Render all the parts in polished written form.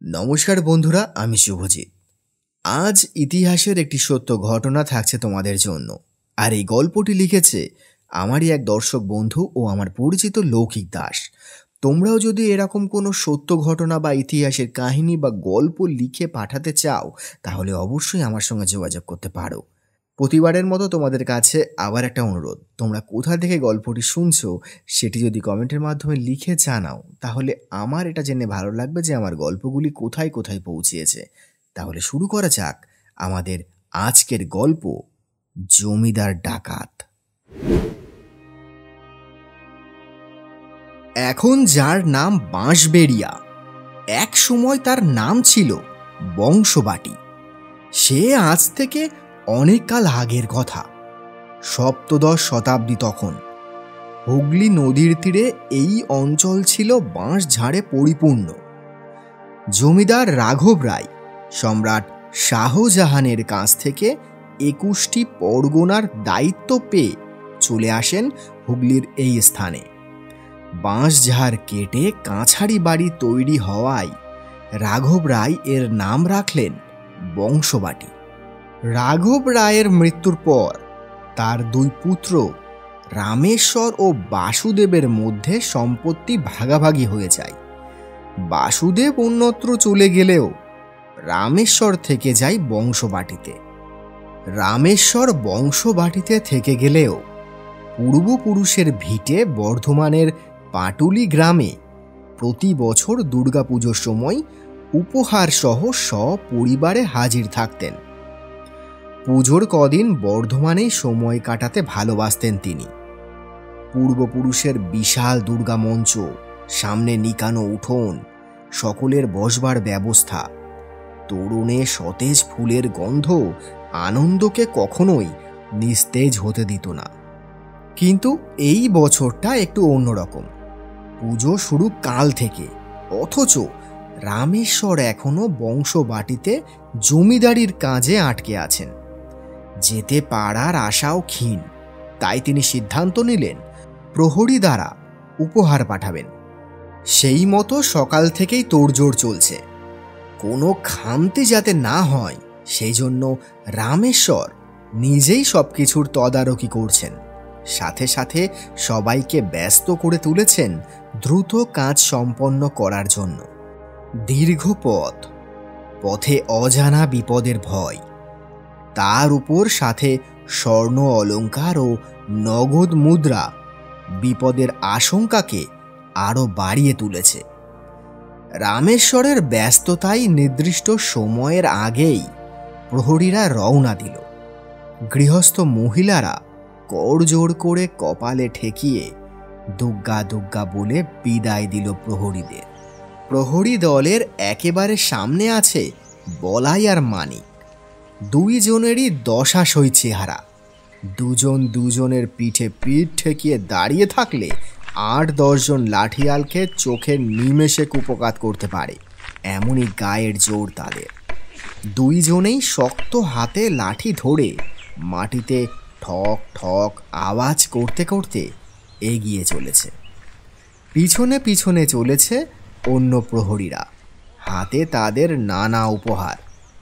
নমস্কার বন্ধুরা, আমি শুভজিৎ। আজ ইতিহাসের একটি সত্য ঘটনা থাকছে তোমাদের জন্য। আর এই গল্পটি লিখেছে আমারই এক দর্শক বন্ধু ও আমার পরিচিত লৌকিক দাস। তোমরাও যদি এরকম কোনো সত্য ঘটনা বা ইতিহাসের কাহিনী বা গল্প লিখে পাঠাতে চাও, তাহলে অবশ্যই আমার সঙ্গে যোগাযোগ করতে পারো। প্রতিবারের মতো তোমাদের কাছে আবার একটা অনুরোধ, তোমরা কোথা থেকে গল্পটি শুনছো সেটি যদি কমেন্টের মাধ্যমে লিখে জানাও, তাহলে আমার এটা জেনে ভালো লাগবে যে আমার গল্পগুলি কোথায় কোথায় পৌঁছিয়েছে। তাহলে শুরু করা যাক আমাদের আজকের গল্প, জমিদার ডাকাত। এখন যার নাম বাঁশবেড়িয়া, এক সময় তার নাম ছিল বংশবাটি। সে আজ থেকে অনেক কাল আগের কথা, সপ্তদশ শতাব্দী। তখন হুগলি নদীর তীরে এই অঞ্চল ছিল বাঁশ ঝাড়ে পরিপূর্ণ। জমিদার রাঘব রায় সম্রাট শাহজাহানের কাছ থেকে 21টি পরগনার দায়িত্ব পেয়ে চলে আসেন হুগলির এই স্থানে। বাঁশঝাড় কেটে কাছারি বাড়ি তৈরি হওয়ায় রাঘব রায় এর নাম রাখলেন বংশবাটি। রাঘব রায়ের মৃত্যুর পর তার দুই পুত্র রামেশ্বর ও বাসুদেবের মধ্যে সম্পত্তি ভাগাভাগি হয়ে যায়। বাসুদেব অন্যত্র চলে গেলেও রামেশ্বর থেকে যায় বংশবাটিতে। রামেশ্বর বংশবাটিতে থেকে গেলেও পূর্বপুরুষের ভিটে বর্ধমানের পাটুলি গ্রামে প্রতি বছর দুর্গাপুজোর সময় উপহার সহ সপরিবারে হাজির থাকতেন। পুজোর কদিন বর্ধমানেই সময় কাটাতে ভালোবাসতেন তিনি। পূর্বপুরুষের বিশাল দুর্গা মঞ্চ, সামনে নিকানো উঠোন, সকলের বসবার ব্যবস্থা, তরুণে সতেজ ফুলের গন্ধ আনন্দকে কখনোই নিস্তেজ হতে দিত না। কিন্তু এই বছরটা একটু অন্যরকম। পুজো শুরু কাল থেকে, অথচ রামেশ্বর এখনো বংশবাটিতে জমিদারির কাজে আটকে আছেন। যেতে পারার আশাও ক্ষীণ। তাই তিনি সিদ্ধান্ত নিলেন প্রহরী দ্বারা উপহার পাঠাবেন। সেই মতো সকাল থেকেই তোড়জোড় চলছে। কোনো খামতি যাতে না হয় সেই জন্য রামেশ্বর নিজেই সবকিছুর তদারকি করছেন। সাথে সাথে সবাইকে ব্যস্ত করে তুলেছেন দ্রুত কাজ সম্পন্ন করার জন্য। দীর্ঘ পথে অজানা বিপদের ভয়, তার উপর সাথে স্বর্ণ অলংকার ও নগদ মুদ্রা বিপদের আশঙ্কাকে আরও বাড়িয়ে তুলেছে। রামেশ্বরের ব্যস্ততায় নির্দিষ্ট সময়ের আগেই প্রহরীরা রওনা দিল। গৃহস্থ মহিলারা করজোড় করে কপালে ঠেকিয়ে দুগ্গা দুগ্গা বলে বিদায় দিল প্রহরীদের। প্রহরী দলের একেবারে সামনে আছে বলাই আর মানিক। দুইজনেরই দশাসই চেহারা। দুজন দুজনের পিঠে পিঠ ঠেকিয়ে দাঁড়িয়ে থাকলে 8-10 জন লাঠিয়ালকে চোখের নিমেষে কুপকাত করতে পারে, এমনই গায়ের জোর তাদের। দুইজনেই শক্ত হাতে লাঠি ধরে মাটিতে ঠক ঠক আওয়াজ করতে করতে এগিয়ে চলেছে। পিছনে পিছনে চলেছে অন্য প্রহরীরা, হাতে তাদের নানা উপহার।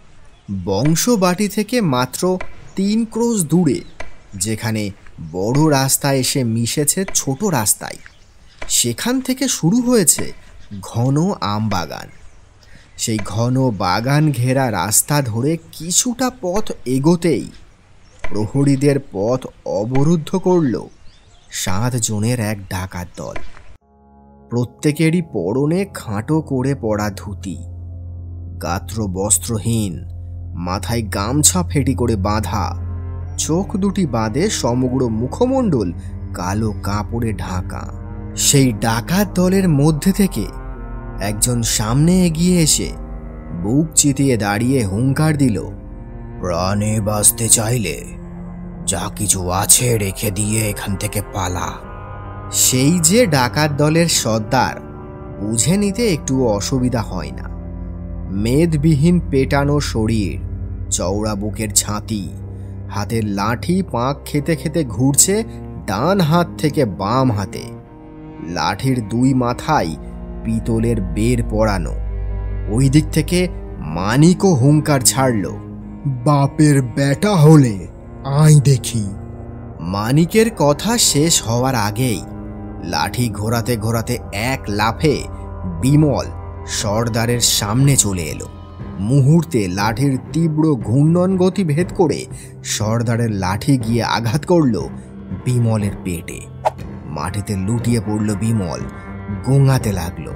বংশবাটি থেকে মাত্র 3 ক্রোশ দূরে, যেখানে বড় রাস্তা এসে মিশেছে ছোট রাস্তায়, সেখান থেকে শুরু হয়েছে ঘন আম বাগান। সেই ঘন বাগান ঘেরা রাস্তা ধরে কিছুটা পথ এগোতেই প্রহরীদের পথ অবরুদ্ধ করল 7 জনের এক ডাকাত দল। প্রত্যেকেরই পরনে খাঁটো করে পড়া ধুতি, গাত্র বস্ত্রহীন, মাথায় গামছা ফেটি করে বাঁধা, চোখ দুটি বাঁধে সমগ্র মুখমণ্ডল কালো কাপড়ে ঢাকা। সেই ডাকাত দলের মধ্যে থেকে একজন সামনে এগিয়ে এসে বুক চিতিয়ে দাঁড়িয়ে হুঙ্কার দিল, প্রাণে বাঁচতে চাইলে যা কিছু আছে রেখে দিয়ে এখান থেকে পালা। সেই যে ডাকাত দলের সর্দার, বুঝে নিতে একটু অসুবিধা হয় না। মেদবিহীন পেটানো শরীর, চওড়া বুকের ছাতি, হাতের লাঠি পাক খেতে খেতে ঘুরছে ডান হাত থেকে বাম হাতে। লাঠির 2 মাথায় পিতলের বের পরানো, ওই দিক থেকে মানিকও হুঙ্কার ছাড়ল, বাপের বেটা হলে আই দেখি। মানিকের কথা শেষ হওয়ার আগেই লাঠি ঘোরাতে ঘোরাতে এক লাফে বিমল সর্দারের সামনে চলে এলো। মুহূর্তে লাঠির তীব্র ঘূর্ণন গতি ভেদ করে সর্দারের লাঠি গিয়ে আঘাত করল বিমলের পেটে। মাটিতে লুটিয়ে পড়ল বিমল, গোঙাতে লাগলো।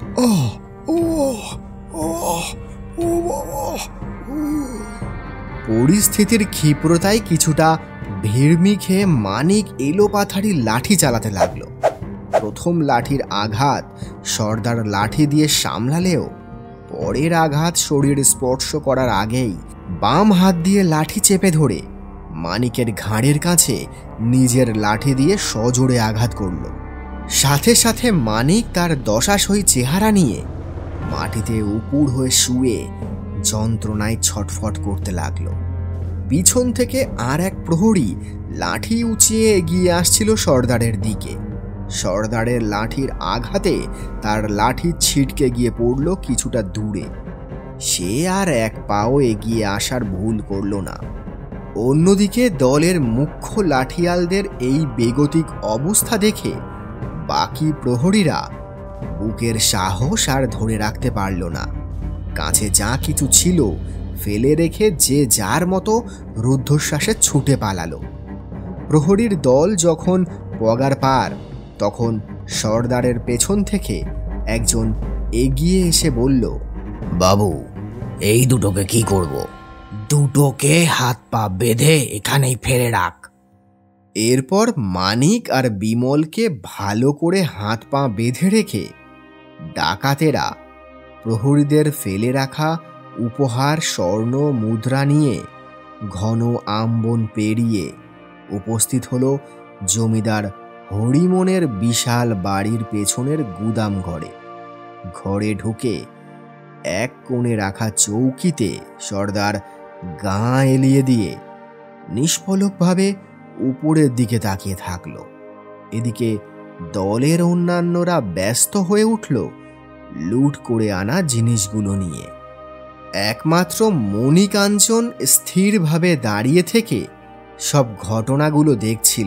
পরিস্থিতির ক্ষিপ্রতায় কিছুটা ভিড়মি খেয়ে মানিক এলোপাথারি লাঠি চালাতে লাগলো। প্রথম লাঠির আঘাত সর্দার লাঠি দিয়ে সামলালেও পরের আঘাত শরীর স্পর্শ করার আগেই বাম হাত দিয়ে লাঠি চেপে ধরে মানিকের ঘাড়ের কাছে নিজের লাঠি দিয়ে সজোরে আঘাত করল। সাথে সাথে মানিক তার দশাসই চেহারা নিয়ে মাটিতে উপুড় হয়ে শুয়ে যন্ত্রণায় ছটফট করতে লাগলো। পিছন থেকে আর এক প্রহরী লাঠি উঁচিয়ে এগিয়ে আসছিল সর্দারের দিকে। সর্দারের লাঠির আঘাতে তার লাঠি ছিটকে গিয়ে পড়ল কিছুটা দূরে। সে আর এক পাও এগিয়ে আসার ভুল করল না। অন্যদিকে দলের মুখ্য লাঠিয়ালদের এই বেগতিক অবস্থা দেখে বাকি প্রহরীরা বুকের সাহস আর ধরে রাখতে পারল না। কাছে যা কিছু ছিল ফেলে রেখে যে যার মতো রুদ্ধশ্বাসে ছুটে পালালো। প্রহরীর দল যখন পগার পার, তখন সর্দারের পেছন থেকে একজন এগিয়ে এসে বলল, বাবু, এই দুটোকে কি করব? দুটোকে হাত পা বেঁধে এখানেই ফেলে রাখ। এরপর মানিক আর বিমলকে ভালো করে হাত পা বেঁধে রেখে ডাকাতেরা প্রহরীদের ফেলে রাখা উপহার স্বর্ণ মুদ্রা নিয়ে ঘন আমবন পেরিয়ে উপস্থিত হল জমিদার হরিমনের বিশাল বাড়ির পেছনের গুদাম ঘরে। ঘরে ঢুকে এক কোণে রাখা চৌকিতে সর্দার গা এলিয়ে দিয়ে নিষ্পলকভাবে উপরের দিকে তাকিয়ে থাকল। এদিকে দলের অন্যান্যরা ব্যস্ত হয়ে উঠল লুট করে আনা জিনিসগুলো নিয়ে। একমাত্র মণিকাঞ্চন স্থিরভাবে দাঁড়িয়ে থেকে সব ঘটনাগুলো দেখছিল।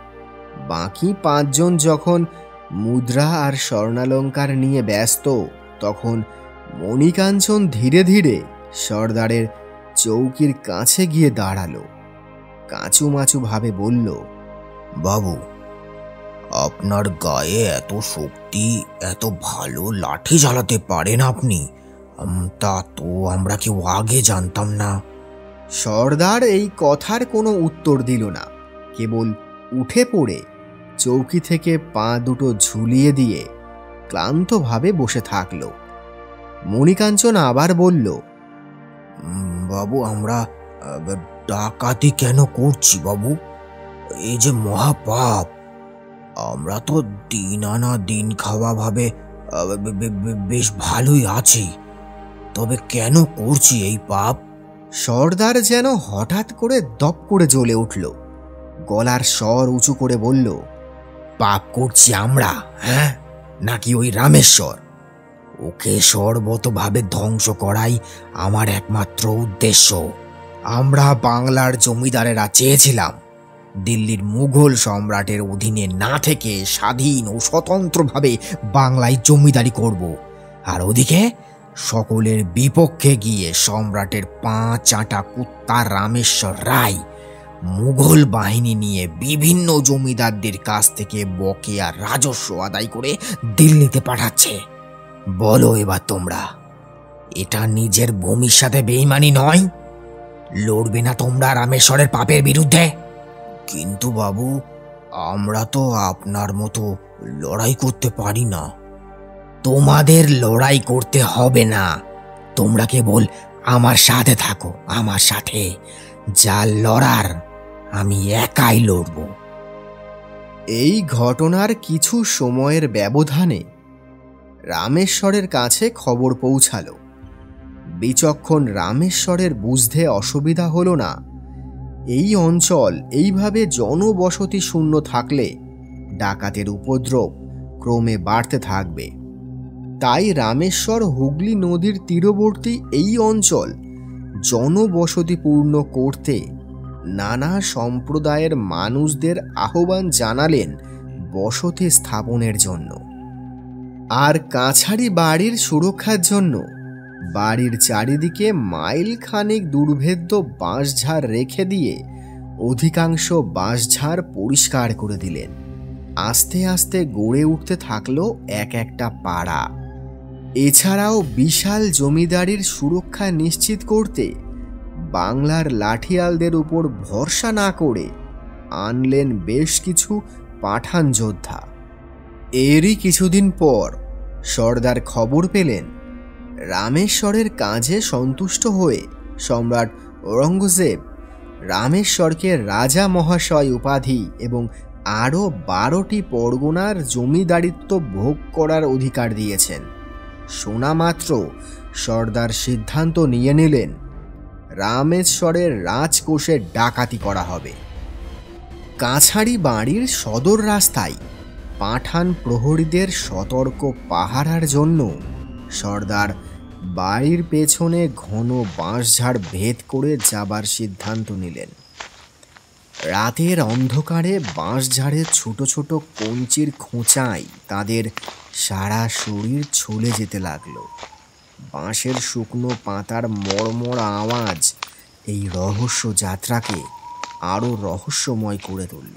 বাকি পাঁচজন যখন মুদ্রা আর স্বর্ণালঙ্কার নিয়ে ব্যস্ত, তখন মণিকাঞ্চন ধীরে ধীরে সর্দারের চৌকির কাছে গিয়ে দাঁড়ালো। কাঁচুমাচু ভাবে বলল, বাবু, আপনার গায়ে এত শক্তি, এত ভালো লাঠি চালাতে পারেন আপনি, তা তো আমরা কেউ আগে জানতাম না। সর্দার এই কথার কোনো উত্তর দিল না, কেবল উঠে পড়ে চৌকি থেকে পা দুটো ঝুলিয়ে দিয়ে ক্লান্তভাবে বসে থাকল। মণিকাঞ্চন আবার বলল, বাবু, আমরা ডাকাতি কেন করছি বাবু? এই যে মহাপাপ। আমরা তো দিন আনা দিন খাওয়া ভাবে বেশ ভালোই আছি, তবে কেন করছি এই পাপ? সর্দার যেন হঠাৎ করে দপ করে জ্বলে উঠল। গলার স্বর উঁচু করে বলল, পাপ করছি আমরা, হ্যাঁ? নাকি ওই রামেশ্বর? ওকে সর্বতভাবে ধ্বংস করাই আমার একমাত্র উদ্দেশ্য। আমরা বাংলার জমিদারেরা চেয়েছিলাম দিল্লির মুঘল সম্রাটের অধীনে না থেকে স্বাধীন ও স্বতন্ত্রভাবে বাংলায় জমিদারি করব, আর ওদিকে সকলের বিপক্ষে গিয়ে সম্রাটের পা চাটা কুত্তা রামেশ্বর রায় মুঘল বাহিনী নিয়ে বিভিন্ন জমিদারদের কাছ থেকে বকেয়া রাজস্ব আদায় করে দিল্লিতে পাঠাচ্ছে। বলো এবার তোমরা, এটা নিজের ভূমির সাথে বেইমানি নয়? লড়বে না তোমরা রামেশ্বরের পাপের বিরুদ্ধে? কিন্তু বাবু, আমরা তো আপনার মতো লড়াই করতে পারি না। তোমাদের লড়াই করতে হবে না, তোমরা কেবল আমার সাথে থাকো। আমার সাথে যা লড়ার আমি একাই লড়ব। এই ঘটনার কিছু সময়ের ব্যবধানে রামেশ্বরের কাছে খবর পৌঁছালো। বিচক্ষণ রামেশ্বরের বুঝতে অসুবিধা হলো না, এই অঞ্চল এইভাবে জনবসতি শূন্য থাকলে ডাকাতের উপদ্রব ক্রমে বাড়তে থাকবে। তাই রামেশ্বর হুগলি নদীর তীরবর্তী এই অঞ্চল জনবসতিপূর্ণ করতে নানা সম্প্রদায়ের মানুষদের আহ্বান জানালেন বসতি স্থাপনের জন্য। আর কাছারি বাড়ির সুরক্ষার জন্য বাড়ির চারিদিকে মাইল খানেক দুর্ভেদ্য বাঁশঝাড় রেখে দিয়ে অধিকাংশ বাঁশঝাড় পরিষ্কার করে দিলেন। আস্তে আস্তে গড়ে উঠতে থাকলো এক একটা পাড়া। এছাড়াও বিশাল জমিদারির সুরক্ষা নিশ্চিত করতে বাংলার লাঠিয়ালদের উপর ভরসা না করে আনলেন বেশ কিছু পাঠান যোদ্ধা। এরই কিছুদিন পর সর্দার খবর পেলেন রামেশ্বরের কাজে সন্তুষ্ট হয়ে সম্রাট ঔরঙ্গজেব রামেশ্বরকে রাজা মহাশয় উপাধি এবং আরও 12টি পরগনার জমিদারিত্ব ভোগ করার অধিকার দিয়েছেন। শোনা মাত্র সর্দার সিদ্ধান্ত নিয়ে নিলেন রামেশ্বরের রাজকোষে ডাকাতি করা হবে। কাছারি বাড়ির সদর রাস্তায় পাঠান প্রহরীদের সতর্ক পাহারার জন্য সর্দার বাড়ির পেছনে ঘন বাঁশঝাড় ভেদ করে যাবার সিদ্ধান্ত নিলেন। রাতের অন্ধকারে বাঁশঝাড়ের ছোট ছোট কঞ্চির খোঁচায় তাদের সারা শরীর ছুলে যেতে লাগলো। বাঁশের শুকনো পাতার মড়মড় আওয়াজ এই রহস্য যাত্রাকে আরও রহস্যময় করে তুলল।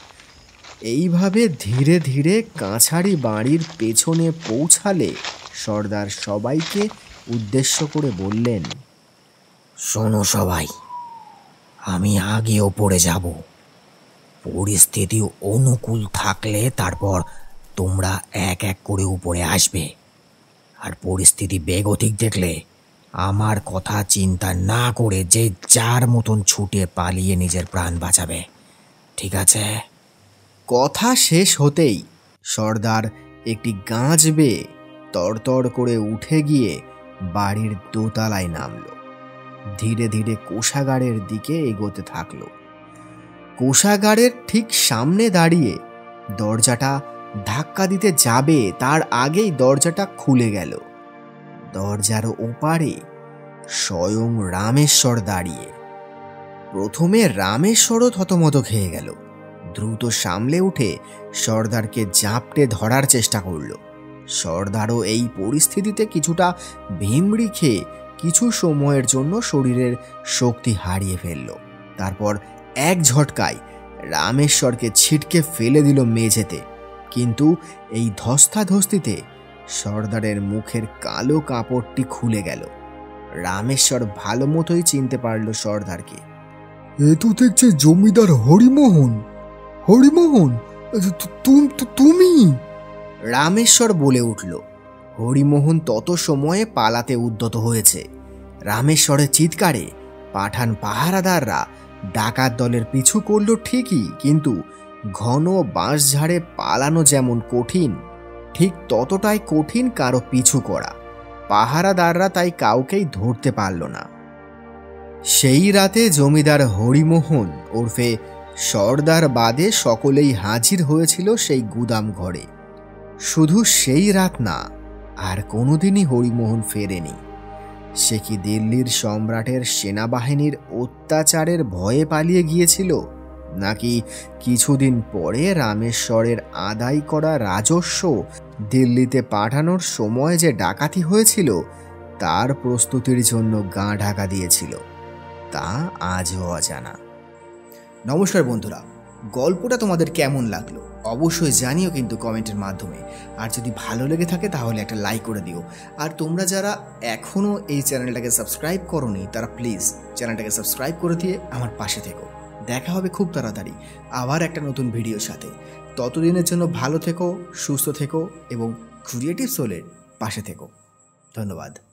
এইভাবে ধীরে ধীরে কাছারি বাড়ির পেছনে পৌঁছালে সর্দার সবাইকে উদ্দেশ্য করে বললেন, শোনো সবাই, আমি আগে ওপরে যাব। পরিস্থিতি অনুকূল থাকলে তারপর তোমরা এক এক করে উপরে আসবে। আর পরিস্থিতি বেগতিক দেখলে আমার কথা চিন্তা না করে যে যার মতন ছুটে পালিয়ে নিজের প্রাণ বাঁচাবে, ঠিক আছে? কথা শেষ হতেই সর্দার একটি গাছ বেয়ে তরতর করে উঠে গিয়ে বাড়ির দোতলায় নামল। ধীরে ধীরে কোষাগারের দিকে এগোতে থাকল। কোষাগারের ঠিক সামনে দাঁড়িয়ে দরজাটা ধাক্কা দিতে যাবে তার আগেই দরজাটা খুলে গেল। দরজার ওপারে স্বয়ং রামেশ্বর দাঁড়িয়ে। প্রথমে রামেশ্বরও থতমত খেয়ে গেল। দ্রুত সামলে উঠে সর্দারকে জাপটে ধরার চেষ্টা করল। সর্দারও এই পরিস্থিতিতে কিছুটা ভিমড়ি খেয়ে কিছু সময়ের জন্য শরীরের শক্তি হারিয়ে ফেলল। তারপর এক ঝটকায় রামেশ্বরকে ছিটকে ফেলে দিল মেঝেতে। কিন্তু এই ধস্তাধস্তিতে সর্দারের মুখের কালো কাপড়টি খুলে গেল। রামেশ্বর ভালো মতোই চিনতে পারল সর্দারকে। এ তো দেখছে জমিদার হরিমোহন। হরিমোহন, তুমি? রামেশ্বর বলে উঠল। হরিমোহন তত সময়ে পালাতে উদ্যত হয়েছে। রামেশ্বরের চিৎকারে পাঠান পাহারাদাররা ডাকাত দলের পিছু করল ঠিকই, কিন্তু ঘন বাঁশঝাড়ে পালানো যেমন কঠিন, ঠিক ততটাই কঠিন কারো পিছু করা। পাহারাদাররা তাই কাউকেই ধরতে পারল না। সেই রাতে জমিদার হরিমোহন ওরফে সর্দার বাদে সকলেই হাজির হয়েছিল সেই গুদাম ঘরে। শুধু সেই রাত না, আর কোনোদিনই হরিমোহন ফেরেনি। সে কি দিল্লির সম্রাটের সেনাবাহিনীর অত্যাচারের ভয়ে পালিয়ে গিয়েছিল, নাকি কিছুদিন পরে রামেশ্বরের আদায় করা রাজস্ব দিল্লিতে পাঠানোর সময় যে ডাকাতি হয়েছিল তার প্রস্তুতির জন্য গা ঢাকা দিয়েছিল, তা আজও অজানা। নমস্কার বন্ধুরা, গল্পটা তোমাদের কেমন লাগলো অবশ্যই জানিও কিন্তু কমেন্টের মাধ্যমে। আর যদি ভালো লেগে থাকে তাহলে একটা লাইক করে দিও। আর তোমরা যারা এখনও এই চ্যানেলটাকে সাবস্ক্রাইব করোনি তারা প্লিজ চ্যানেলটাকে সাবস্ক্রাইব করে দিয়ে আমার পাশে থেকো। দেখা হবে খুব তাড়াতাড়ি আবার একটা নতুন ভিডিওর সাথে। ততদিনের জন্য ভালো থেকো, সুস্থ থেকো এবং ক্রিয়েটিভ সোলের পাশে থেকো। ধন্যবাদ।